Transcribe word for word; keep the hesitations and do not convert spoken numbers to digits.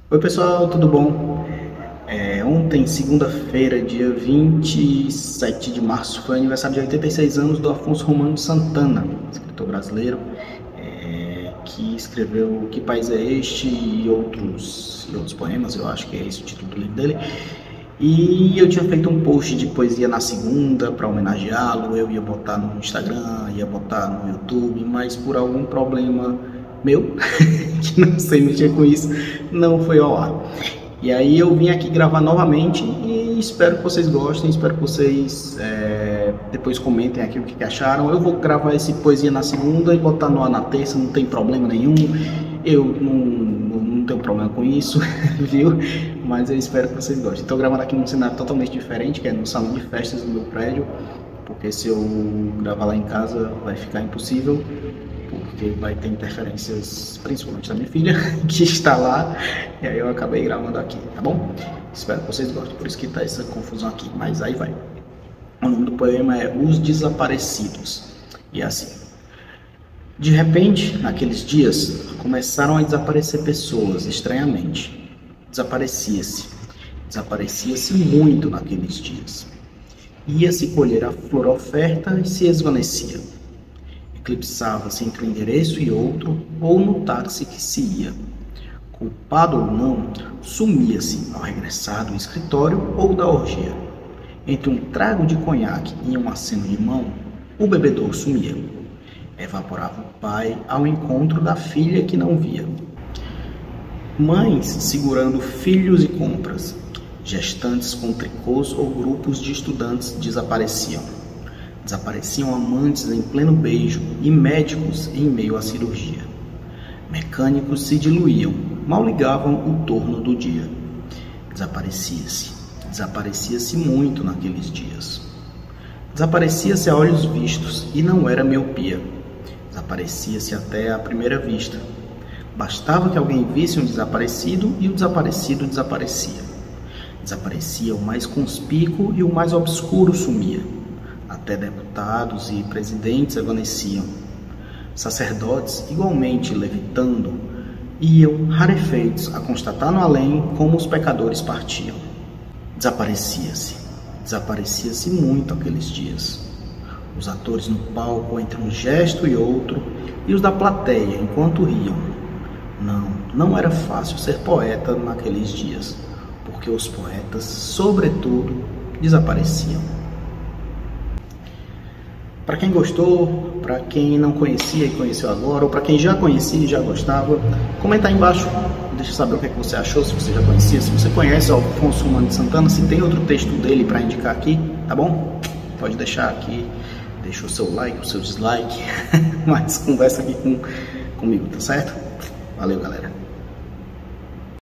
Oi pessoal, tudo bom? É, ontem, segunda-feira, dia vinte e sete de março, foi aniversário de oitenta e seis anos do Afonso Romano Santana, escritor brasileiro, é, que escreveu Que País é Este e outros, e outros poemas, eu acho que é esse o título do livro dele. E eu tinha feito um post de poesia na segunda para homenageá-lo, eu ia botar no Instagram, ia botar no YouTube, mas por algum problema meu, que não sei mexer com isso, não foi ao ar. E aí eu vim aqui gravar novamente e espero que vocês gostem, espero que vocês é, depois comentem aqui o que, que acharam. Eu vou gravar esse poesia na segunda e botar no ar na terça, não tem problema nenhum. Eu não, não, não tenho problema com isso, viu? Mas eu espero que vocês gostem. Estou gravando aqui num cenário totalmente diferente, que é no salão de festas do meu prédio, porque se eu gravar lá em casa vai ficar impossível, porque vai ter interferências, principalmente da minha filha, que está lá, e aí eu acabei gravando aqui, tá bom? Espero que vocês gostem, por isso que tá essa confusão aqui, mas aí vai. O nome do poema é Os Desaparecidos, e é assim. De repente, naqueles dias, começaram a desaparecer pessoas, estranhamente. Desaparecia-se, desaparecia-se muito naqueles dias. Ia-se colher a flor oferta e se esvanecia. Eclipsava-se entre um endereço e outro, ou no táxi que se ia. Culpado ou não, sumia-se ao regressar do escritório ou da orgia. Entre um trago de conhaque e um aceno de mão, o bebedor sumia. Evaporava o pai ao encontro da filha que não via. Mães segurando filhos e compras, gestantes com tricôs ou grupos de estudantes desapareciam. Desapareciam amantes em pleno beijo e médicos em meio à cirurgia. Mecânicos se diluíam, mal ligavam o torno do dia. Desaparecia-se, desaparecia-se muito naqueles dias. Desaparecia-se a olhos vistos e não era miopia. Desaparecia-se até à primeira vista. Bastava que alguém visse um desaparecido e o desaparecido desaparecia. Desaparecia o mais conspícuo e o mais obscuro sumia. Até deputados e presidentes evaneciam. Sacerdotes, igualmente levitando, iam rarefeitos a constatar no além como os pecadores partiam. Desaparecia-se, desaparecia-se muito aqueles dias. Os atores no palco entre um gesto e outro, e os da plateia enquanto riam. Não, não era fácil ser poeta naqueles dias, porque os poetas, sobretudo, desapareciam. Para quem gostou, para quem não conhecia e conheceu agora, ou para quem já conhecia e já gostava, comenta aí embaixo, deixa eu saber o que, é que você achou, se você já conhecia, se você conhece o Afonso Romano Santana, se tem outro texto dele para indicar aqui, tá bom? Pode deixar aqui, deixa o seu like, o seu dislike, mas conversa aqui com, comigo, tá certo? Valeu, galera!